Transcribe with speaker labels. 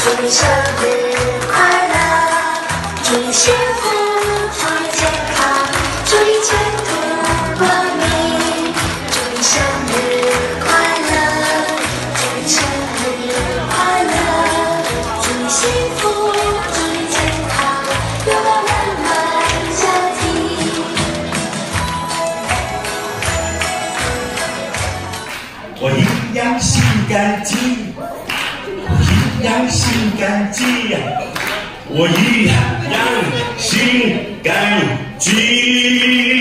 Speaker 1: 祝你生日快乐，祝你幸福，祝你健康，祝你前途光明，祝你生日快乐，祝你生日快乐，祝你幸福，祝你健康，拥有美满家庭。
Speaker 2: 我一样心感激，我一样心感激，我一样心感激。